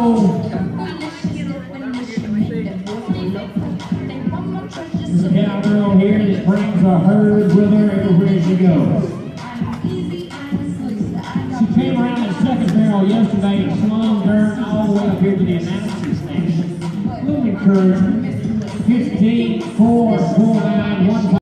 There's a cowgirl here that brings a herd with her everywhere she goes. She came around in second barrel yesterday and slung dirt all the way up here to the Tenacious station. A little encouragement. 15, 4, 4, 9, 1.